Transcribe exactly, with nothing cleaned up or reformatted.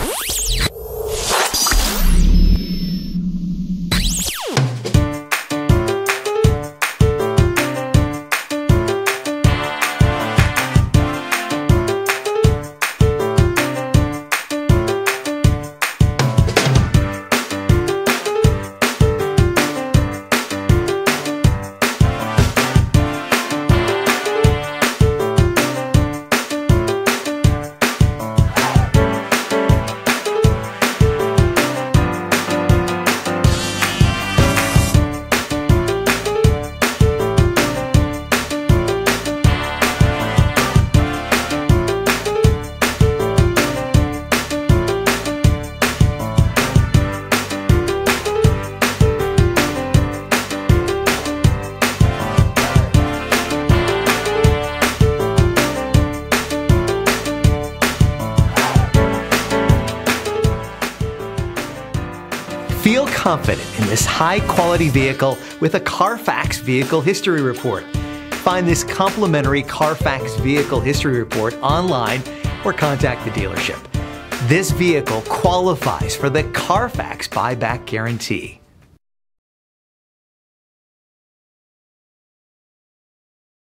Feel confident in this high-quality vehicle with a Carfax Vehicle History Report. Find this complimentary Carfax Vehicle History Report online or contact the dealership. This vehicle qualifies for the Carfax Buyback Guarantee.